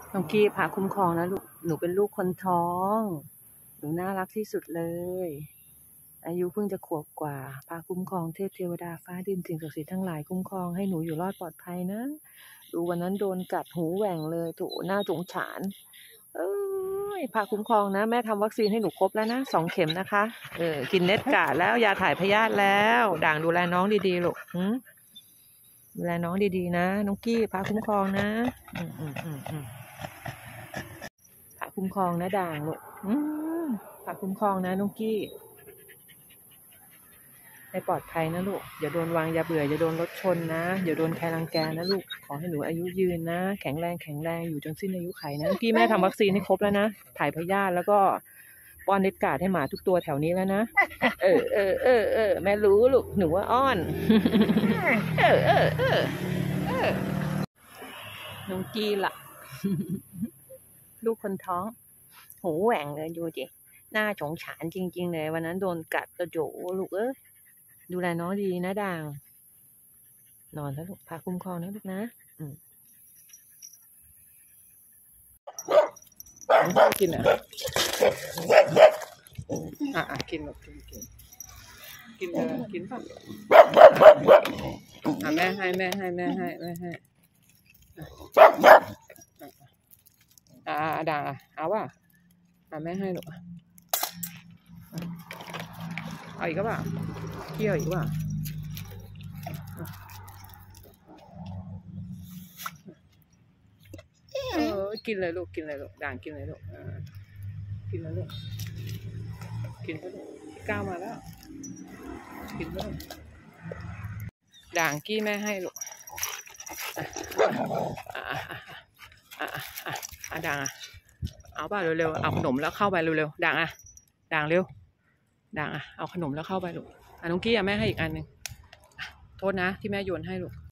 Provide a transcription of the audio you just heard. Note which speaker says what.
Speaker 1: น้องกี้พาคุ้มครองนะลูกหนูเป็นลูกคนท้องหนูน่ารักที่สุดเลยอายุเพิ่งจะขวบกว่าพาคุ้มครองเทพเทวดาฟ้าดินสิ่งศักดิ์สิทธิ์ทั้งหลายคุ้มครองให้หนูอยู่รอดปลอดภัยนะดูวันนั้นโดนกัดหูแหว่งเลยโถน่าสงสารพาคุ้มครองนะแม่ทำวัคซีนให้หนูครบแล้วนะ2 เข็มนะคะกินเน็ตกาดแล้วยาถ่ายพยาธิแล้วด่างดูแลน้องดีๆลูกดูแลน้องดีๆนะน้องกี้พาคุ้มครองนะพาคุ้มครองนะด่างลูกพาคุ้มครองนะน้องกี้ให้ปลอดภัยนะลูกอย่าโดนวางยาเบื่ออย่าโดนรถชนนะอย่าโดนใครรังแกนะลูกขอให้หนูอายุยืนนะแข็งแรงอยู่จนสิ้นอายุไขนะน้องกี้แม่ทำวัคซีนให้ครบแล้วนะถ่ายพยาธิแล้วก็ป้อนเน็ตการ์ดให้หมาทุกตัวแถวนี้แล้วนะแม่รู้ลูกหนูว่าอ้อนน้องกี้ล่ะลูกคนท้องหูแหว่งเลยดูจิหน้าสงสารจริงๆเลยวันนั้นโดนกัดกระโจลูกดูแลน้องดีนะด่างนอนแล้วลูกพาคุ้มครองนะลูกนะกินกินแบบกินเลยกินป่ะแม่ให้ด่างเอาป่ะแม่ให้ลูกเอาอีกก็ป่ะเที่ยวอีกป่ะกินเลยลูกด่างกินเลยลูกกินแล้วลูกกินแล้วลูกก้าวมาแล้วกินแล้วด่างกี้แม่ให้ลูกด่างเอาป่ะเร็วๆเอาขนมแล้วเข้าไปเร็วๆด่างด่างเร็วด่างเอาขนมแล้วเข้าไปลูกน้องกี้แม่ให้อีกอันหนึ่งโทษนะที่แม่โยนให้ลูก